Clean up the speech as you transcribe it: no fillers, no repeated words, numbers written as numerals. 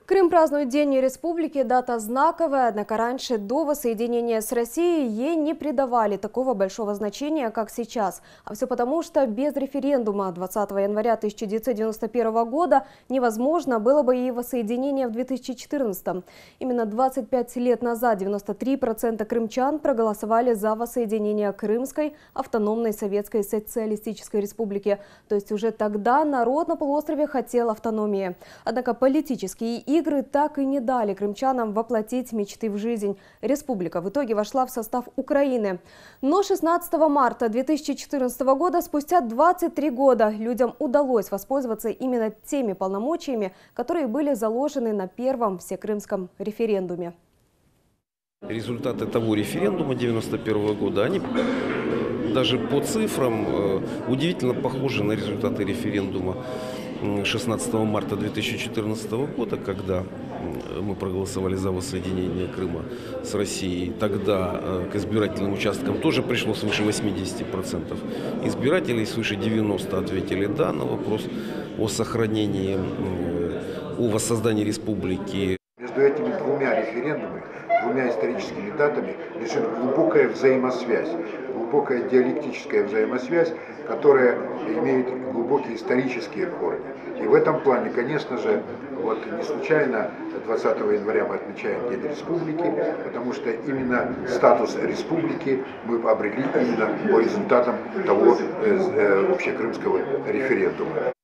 Крым празднует День республики, дата знаковая, однако раньше, до воссоединения с Россией, ей не придавали такого большого значения, как сейчас. А все потому, что без референдума 20 января 1991 года невозможно было бы и воссоединение в 2014. Именно 25 лет назад 93% крымчан проголосовали за воссоединение Крымской автономной Советской Социалистической Республики. То есть уже тогда народ на полуострове хотел автономии. Однако политические игры так и не дали крымчанам воплотить мечты в жизнь. Республика в итоге вошла в состав Украины. Но 16 марта 2014 года, спустя 23 года, людям удалось воспользоваться именно теми полномочиями, которые были заложены на первом всекрымском референдуме. Результаты того референдума 1991 года, они даже по цифрам удивительно похожи на результаты референдума 16 марта 2014 года, когда мы проголосовали за воссоединение Крыма с Россией. Тогда к избирательным участкам тоже пришло свыше 80% избирателей, свыше 90% ответили «да» на вопрос о сохранении, о воссоздании республики. Между этими двумя референдумами, двумя историческими датами лежит глубокая взаимосвязь, глубокая диалектическая взаимосвязь, которая имеет глубокие исторические корни. И в этом плане, конечно же, вот не случайно 20 января мы отмечаем День Республики, потому что именно статус республики мы обрели именно по результатам того общекрымского референдума.